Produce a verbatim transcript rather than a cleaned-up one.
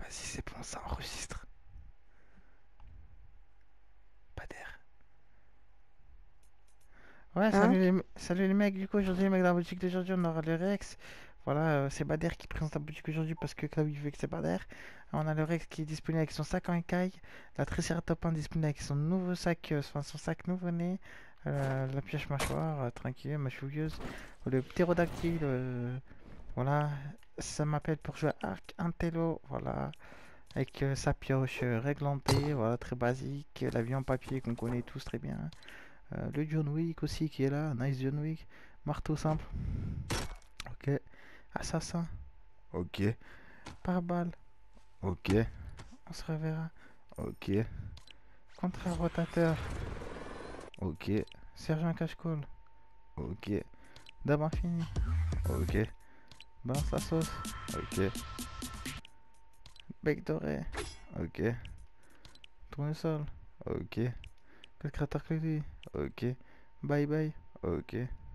Vas-y, c'est bon, ça enregistre. Pas d'air. Ouais, Hein? salut les, me- salut les mecs. Du coup, aujourd'hui, les mecs, dans la boutique d'aujourd'hui, on aura le Rex. Voilà, euh, c'est Bader qui présente la boutique aujourd'hui parce que Chloé veut que c'est Bader. On a le Rex qui est disponible avec son sac en écaille. La Triceratops un disponible avec son nouveau sac, euh, enfin son sac nouveau-né. Euh, la pioche mâchoire, euh, tranquille, mâchouilleuse. Le ptérodactyle, euh, voilà. Ça m'appelle pour jouer à Arc Antello, voilà. Avec euh, sa pioche euh, réglantée, voilà, très basique. L'avion en papier qu'on connaît tous très bien. Euh, le John Wick aussi qui est là, nice John Wick. Marteau simple, ok. Assassin, ok. Pare-balles, ok. On se reverra, ok. Contrat rotateur, ok. Sergent cache-col, ok. Dame infinie, ok. Balance la sauce, ok. Bec doré, ok. Tournesol, ok. Calculateur crédit, ok. Bye bye, ok.